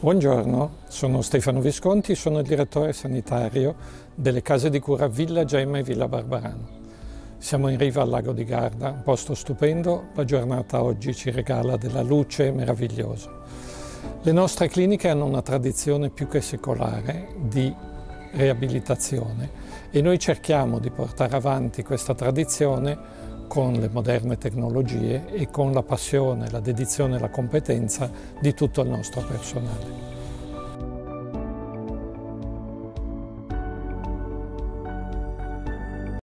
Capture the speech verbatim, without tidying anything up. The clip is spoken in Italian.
Buongiorno, sono Stefano Visconti, sono il direttore sanitario delle case di cura Villa Gemma e Villa Barbarano. Siamo in riva al lago di Garda, un posto stupendo, la giornata oggi ci regala della luce meravigliosa. Le nostre cliniche hanno una tradizione più che secolare di riabilitazione e noi cerchiamo di portare avanti questa tradizione con le moderne tecnologie e con la passione, la dedizione e la competenza di tutto il nostro personale.